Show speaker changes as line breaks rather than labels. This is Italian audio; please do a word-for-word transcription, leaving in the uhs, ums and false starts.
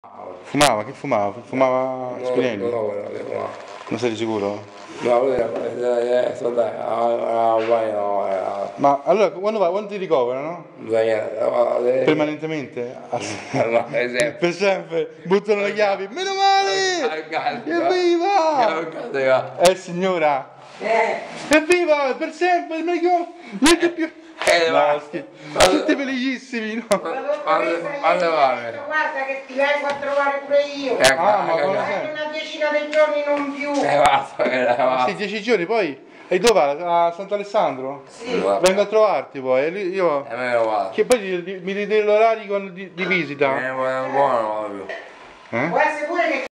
Fumava? Chi fumava? Fumava Spinelli?
No, no, quello che fumava.
Non sei sicuro?
No, lui è stato.
Ma allora quando, va, quando ti ricoverano? Permanentemente? Per sempre? Buttano le chiavi? Meno male! Evviva! Eh signora! Evviva! Per sempre! Non niente più! No, schifo. Tutti felicissimi, no?
Guarda
che ti vengo a trovare pure io.
Ah, ma come
una decina di giorni non più.
Eh, basta,
sì, dieci giorni poi. E dove va? A Sant'Alessandro?
Sì.
Vengo a trovarti poi. E lì io...
E me ne vado.
Che poi mi dite l'orario di, di visita?
Eh, buono, buono.
Eh?
Può essere pure che